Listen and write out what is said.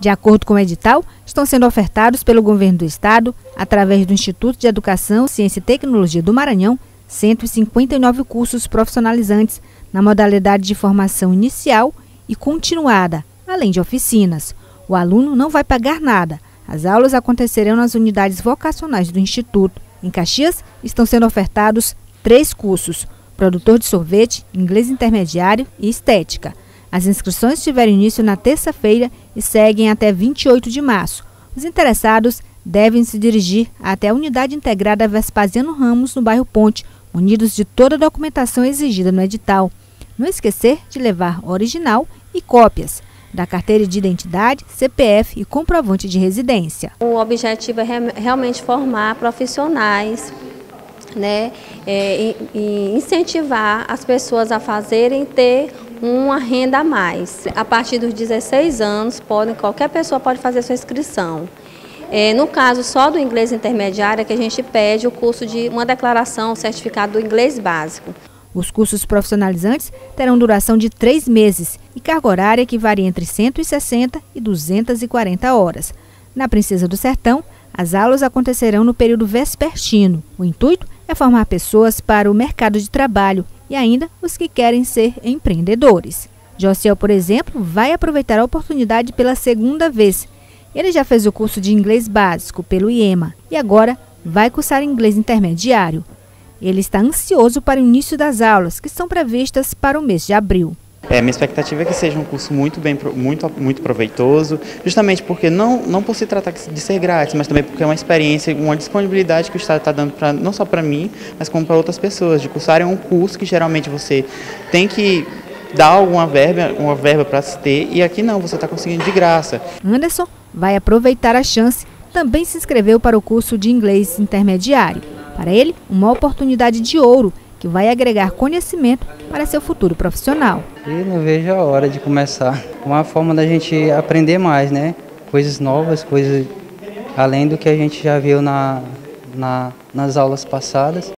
De acordo com o edital, estão sendo ofertados pelo Governo do Estado, através do Instituto de Educação, Ciência e Tecnologia do Maranhão, 159 cursos profissionalizantes na modalidade de formação inicial e continuada, além de oficinas. O aluno não vai pagar nada. As aulas acontecerão nas unidades vocacionais do Instituto. Em Caxias, estão sendo ofertados 3 cursos: produtor de sorvete, inglês intermediário e estética. As inscrições tiveram início na terça-feira e seguem até 28 de março. Os interessados devem se dirigir até a Unidade Integrada Vespasiano Ramos, no bairro Ponte, munidos de toda a documentação exigida no edital. Não esquecer de levar original e cópias da carteira de identidade, CPF e comprovante de residência. O objetivo é realmente formar profissionais, né, e incentivar as pessoas a ter uma renda a mais. A partir dos 16 anos, qualquer pessoa pode fazer sua inscrição. No caso só do inglês intermediário, é que a gente pede o curso de uma declaração, certificado do inglês básico. Os cursos profissionalizantes terão duração de 3 meses e carga horária que varia entre 160 e 240 horas. Na Princesa do Sertão, as aulas acontecerão no período vespertino. O intuito é formar pessoas para o mercado de trabalho e ainda os que querem ser empreendedores. Josiel, por exemplo, vai aproveitar a oportunidade pela segunda vez. Ele já fez o curso de inglês básico pelo IEMA e agora vai cursar inglês intermediário. Ele está ansioso para o início das aulas, que estão previstas para o mês de abril. Minha expectativa é que seja um curso muito proveitoso, justamente porque não por se tratar de ser grátis, mas também porque é uma experiência, uma disponibilidade que o Estado está dando não só para mim, mas como para outras pessoas, de cursarem um curso que geralmente você tem que dar uma verba para se ter, e aqui não, você está conseguindo de graça. Anderson vai aproveitar a chance, também se inscreveu para o curso de inglês intermediário. Para ele, uma oportunidade de ouro que vai agregar conhecimento para seu futuro profissional. E não vejo a hora de começar. Uma forma da gente aprender mais, né? Coisas novas, coisas além do que a gente já viu nas aulas passadas.